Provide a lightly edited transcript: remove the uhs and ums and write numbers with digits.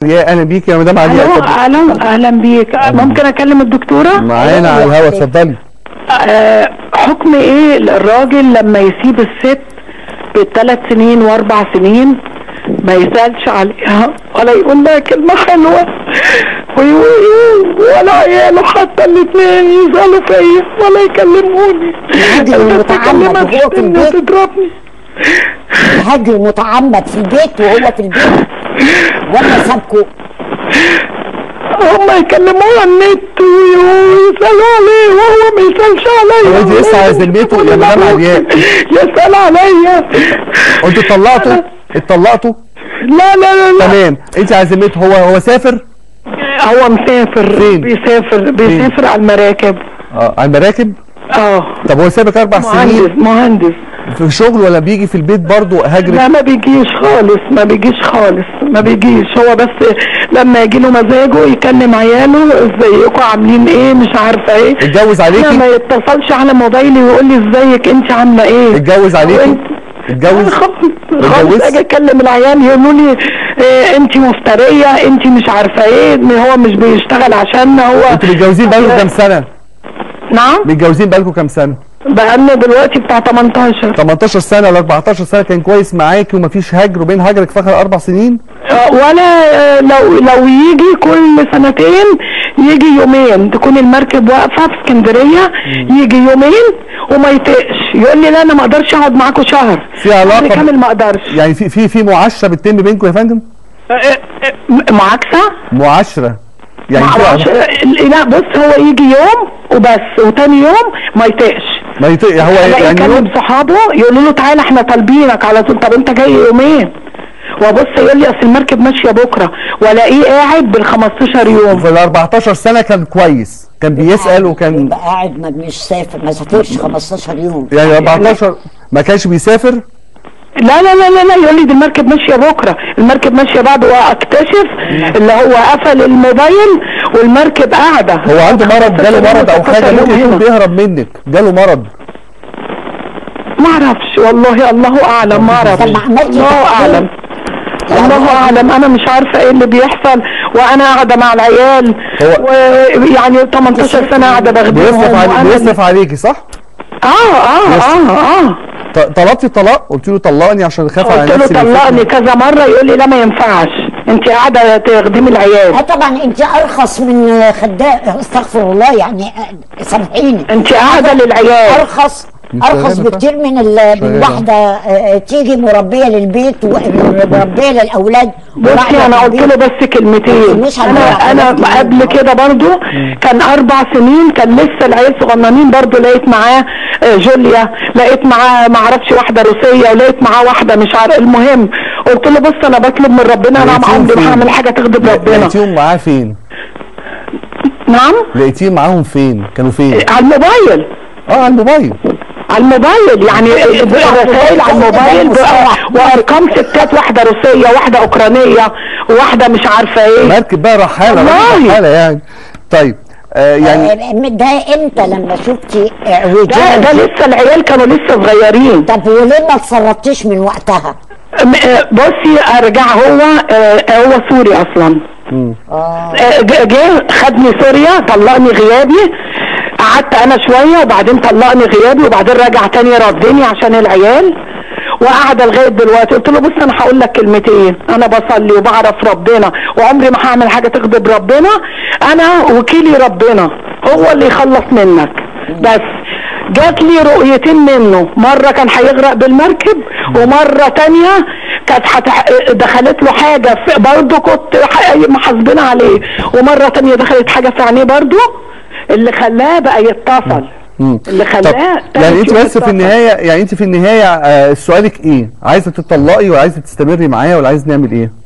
يا اهلا بيك يا مدام علياء. اهلا بيك. ممكن اكلم الدكتوره؟ معانا على الهوا، اتفضلي. حكم ايه الراجل لما يسيب الست ب3 سنين و4 سنين ما يسالش عليها ولا يقول لها كلمه حلوه ولا عياله حتى الاثنين يسالوا فيا ولا يكلموني؟ الهجر متعمد وهو في البيت. تضربني. الهجر متعمد في البيت وهو في البيت ولا سابكوا؟ هم يكلموه على النت ويسالوا عليه وهو ما يسالش عليا. هو انت لسه على ذمته يا مدام علياء؟ يسال عليا. انتوا اتطلقتوا؟ لا لا لا لا. تمام. انت على ذمته. هو سافر؟ هو مسافر. فين؟ بيسافر على المراكب. على المراكب؟ طب هو سابك 4 سنين؟ مهندس في شغل ولا بيجي في البيت برضه هاجرك؟ لا ما بيجيش خالص. هو بس لما يجي له مزاجه يكلم عياله ازيكم عاملين ايه مش عارفه ايه. اتجوز عليكي؟ ما يتصلش على موبايلي ويقول لي ازيك انت عامله ايه. اتجوز عليكي؟ خالص. اجي اكلم العيال يقولوا لي انت مفتريه انت مش عارفه ايه، هو مش بيشتغل عشاننا. هو انتوا متجوزين بقالكم كام سنه؟ نعم متجوزين بقالكم كام سنه؟ بقالنا دلوقتي بتاع 18 سنه ل 14 سنه. كان كويس معاكي ومفيش هجر وبين هجرك في اخر 4 سنين؟ ولا لو يجي كل سنتين يجي يومين تكون المركب واقفه في اسكندريه، يجي يومين وما يطقش يقول لي لا انا ما اقدرش اقعد معاكم شهر. في علاقه كامل ما اقدرش. يعني في معاشره بتتم بينكم يا فندم؟ معاشره يعني لا بص هو يجي يوم وبس وتاني يوم ما يطقش. هو يعني يكلم صحابه يقولوا له تعالى احنا طالبينك على طول. طب انت جاي يومين؟ وابص يقول لي اصل المركب ماشيه بكره والاقيه قاعد بال15 يوم. في ال 14 سنه كان كويس، كان بيسال وكان يبقى قاعد مش سافر، ما سافرش 15 يوم يعني 14 ما كانش بيسافر؟ لا لا لا لا يقول لي دي المركب ماشيه بكره، المركب ماشيه بعد، واكتشف اللي هو قفل الموبايل والمركب قاعده. هو عنده مرض، جاله مرض او حاجه ممكن يكون بيهرب منك، جاله مرض؟ ما اعرفش والله، الله اعلم. ما اعرفش، الله اعلم. انا مش عارفه ايه اللي بيحصل وانا قاعده مع العيال ويعني 18 سنه قاعده بخدمهم. بيصرف عليكي صح؟ طلبتي الطلاق؟ قلت له طلقني عشان خاف على نفسي. قلت له طلقني كذا مره يقول لي لا ما ينفعش انت قاعده تخدمي العيال. طبعا انت ارخص من خدام، استغفر الله يعني سامحيني. انت قاعده للعيال. ارخص بكتير من واحده تيجي مربيه للبيت ومربيه للاولاد. بصي انا قلت له بس كلمتين. انا قبل كده برضو كان 4 سنين كان لسه العيال صغننين برضو، لقيت معاه جوليا، لقيت معاه ما اعرفش واحده روسيه، ولقيت معاه واحده مش عارف. المهم قلت له بص انا بطلب من ربنا، انا عمري ما هعمل حاجه تغضب ربنا. لقيتيهم معاه فين؟ نعم لقيتيهم معاهم فين؟ كانوا فين؟ على الموبايل. على الموبايل يعني الرسائل على الموبايل وارقام ستات، واحده روسيه واحده اوكرانيه وواحده مش عارفه ايه. مركب بقى رحاله يعني. طيب يعني ده امتى لما شفتي ده لسه العيال كانوا لسه صغيرين. طب وليه ما اتصرفتيش من وقتها؟ بصي ارجع، هو سوري اصلا. جه خدني سوريا، طلقني غيابي، قعدت انا شويه وبعدين طلقني غيابي وبعدين رجع تاني ردني عشان العيال وقاعده لغايه دلوقتي. قلت له بص انا هقول لك كلمتين، انا بصلي وبعرف ربنا وعمري ما هعمل حاجه تغضب ربنا، انا وكيلي ربنا هو اللي يخلص منك. بس جات لي رؤيتين منه، مره كان هيغرق بالمركب ومره تانيه كانت دخلت له حاجه برضه كنت محاسبين عليه، ومره تانيه دخلت حاجه في عينيه برضه اللي خلاه بقى يتصل. اللي خلاه يعني انت بس في النهايه، يعني انت في النهايه سؤالك ايه؟ عايزه تطلقي ولا عايزه تستمري معايا ولا عايزه نعمل ايه؟